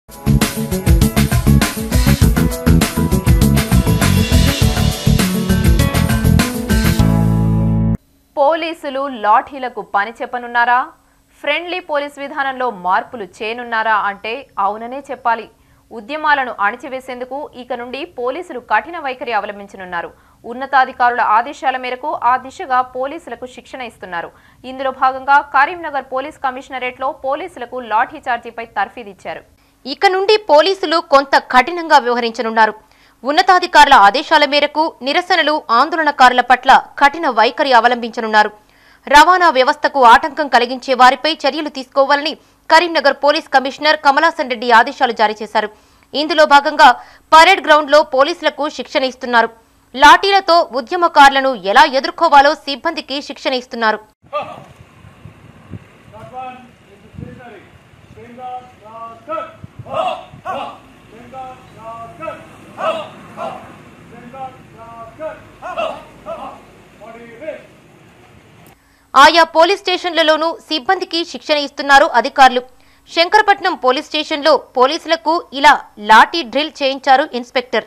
పోలీసులు లాఠీలకు పని చెప్పనున్నారా? Friendly police విధానంలో మార్పులు చేయనున్నారా అంటే అవుననే చెప్పాలి. ఉద్యమాలను అణిచివేసేందుకు ఇక నుండి పోలీసులు కఠిన వైఖరి అవలంబించనున్నారు. ఉన్నతాధికారుల ఆదేశాల మేరకు ఆ దిశగా పోలీసులకు శిక్షణ ఇస్తున్నారు. ఇందులో భాగంగా కరీంనగర్ పోలీస్ కమిషనరేట్లో పోలీసులకు లాఠీ చార్జీపై తర్ఫీదిచ్చారు. ఇక నుండి పోలీసులు కొంత కఠినంగా వ్యవహరించనున్నారు. ఉన్నతాధికారుల ఆదేశాల మేరకు నిరసనలు, ఆందోళనకారుల పట్ల కఠిన వైఖరి అవలంబించనున్నారు. రవాణా వ్యవస్థకు ఆటంకం కలిగించే వారిపై చర్యలు తీసుకోవాలని కరీంనగర్ పోలీస్ కమిషనర్ కమలాసన్ రెడ్డి ఆదేశాలు జారీ చేశారు. ఇందులో భాగంగా పరేడ్ గ్రౌండ్ లో పోలీసులకు శిక్షణ ఇస్తున్నారు. లాఠీలతో ఉద్యమకారులను ఎలా ఎదుర్కోవాలో సిబ్బందికి శిక్షణ ఇస్తున్నారు. ఆయా పోలీస్ స్టేషన్లలోనూ సిబ్బందికి శిక్షణ ఇస్తున్నారు అధికారులు. శంకరపట్నం పోలీస్ స్టేషన్లో పోలీసులకు ఇలా లాఠీ డ్రిల్ చేయించారు ఇన్స్పెక్టర్.